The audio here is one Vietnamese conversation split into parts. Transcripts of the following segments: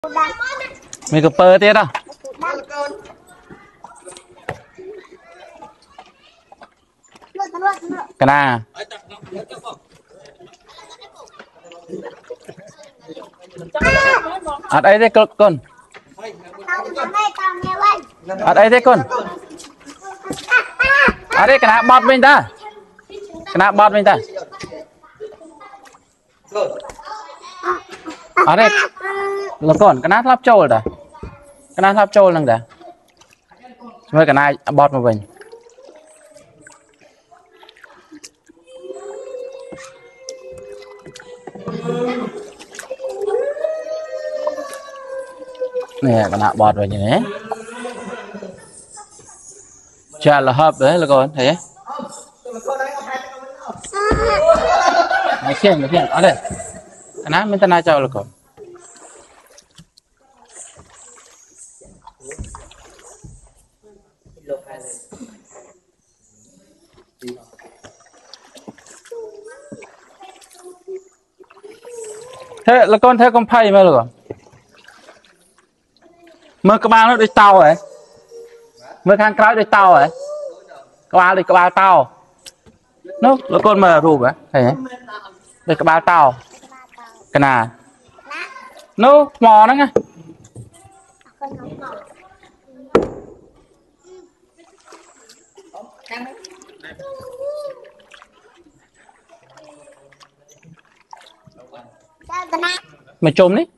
Mày có pơ tiết đâu cái nào ở đây thế con ở đây thế con ở đây cái nào bọt mình ta cái nào bọt mình ta ở đây là con cái nào lắp trâu rồi đó cái nào lắp trâu lần đó với cái này bọt mà mình nè cái nào bọt rồi như thế chà là hợp đấy là con thấy khiêng ở đây cái nào mình ta nói cho là con thế là con theo con phay mà rồi mơ các bạn nó đi tàu ấy mơ khang cái đi tàu ấy các bạn tàu nó là con mà rùm ấy thấy đây các bạn tàu cái nào nó mò nó nghe mày trộm đấy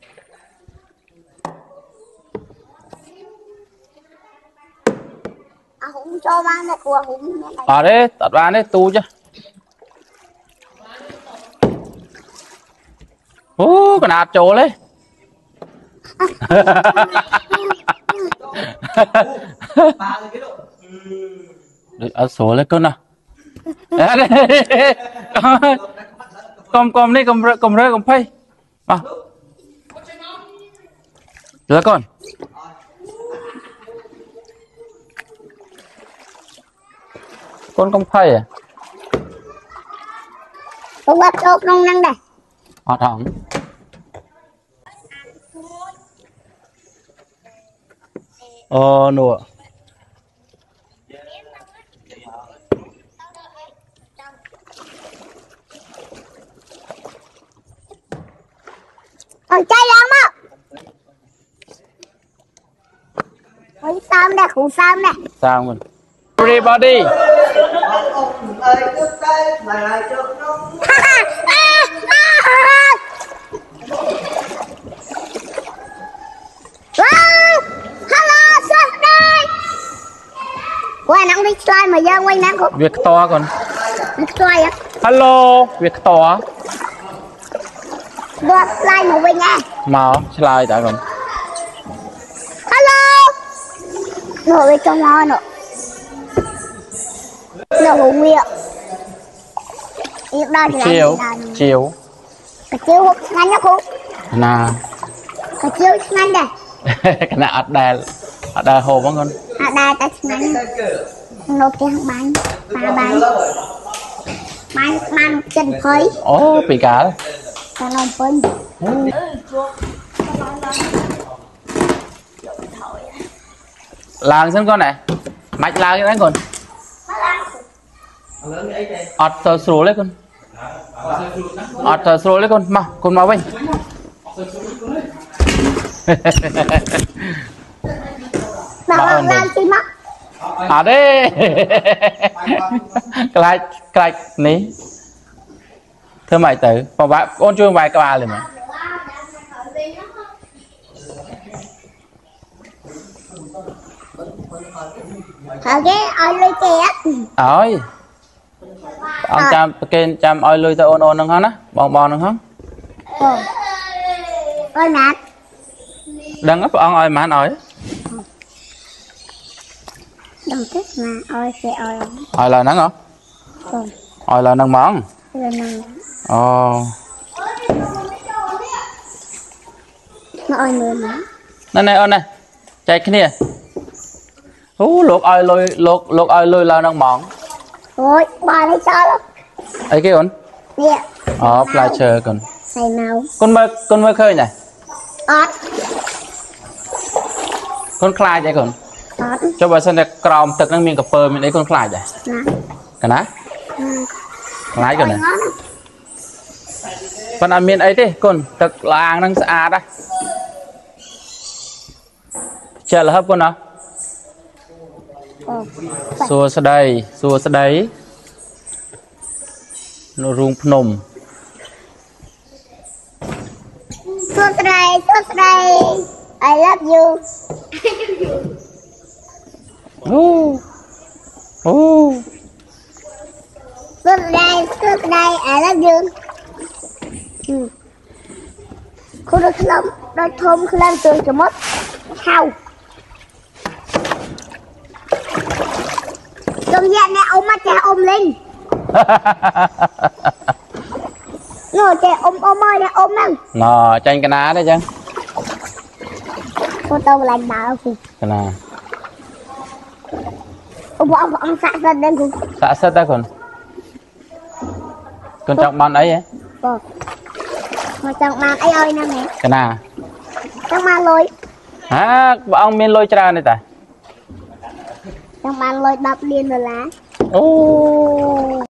ở đấy tạt vào đấy tu chứ ô còn ạt chỗ đấy ở số lấy con nào com đi com rơi com phay à được con phay à con bắt chốt nông năng đây ở thẳng nụ còn chơi lắm á mấy sam đây khủ sam đây sao mình everybody qua nắng đi slide mà ra quay nắng không việc to còn slide á hello việc to đưa slide mà quay nha màu slide tại còn hello nổi về trong ngon nữa nổi hủ miệng chiều cái chiều ngắn nhá cô nà cái chiều ngắn đây cái nào ở đây hồ vẫn con ở đây ta ngắn nó tiếng bánh chân phơi bị cá đấy ta làm phơi làm xem con này mạch làm cái đấy con ọt tờ sổ lấy con ọt tờ sổ lấy con mau bên mà làm gì mất ở đây cái ní thưa mày tử còn bạn ôn chương vài cái liền mà hả cái ơi lôi kẹt ơi ông chăm ơi lôi tao ôn nâng hả bòn nâng hả ơi mát đừng ấp ông ơi mà nói đừng thích mà ơi sẽ ơi là nắng hả ơi là nâng món ồ nó ơi mưa mà này ơi này chạy cái này luộc ơi lôi là nâng món ôi bà lấy cho lắm ấy cái ổn dạ fly chơi còn xài màu con mới khơi này con khai vậy con cho bà xem là còng thực năng miệng cà phê mình đấy con khai vậy cái ná lái rồi này con ăn miếng ấy thế con thực là ăn năng xa đây chờ là hấp con nào xua xa đây nó rung phnom xua đây I love you xua đây I love you cô được lắm đôi thôm lên từ cho mất hao trong nhà này ôm mắt cha ôm lên ngồi cha ôm ơi nè ôm nè nó tranh cái ná đấy chứ cô tao lạnh bảo kì cái nào ông xạ sân đây cô xạ sân ta con trọng bàn ấy ấy mà trọng bàn ấy ơi nè mẹ cái nào trọng bàn lôi hả ông miên lôi ra này ta trọng bàn lôi đập liền rồi lá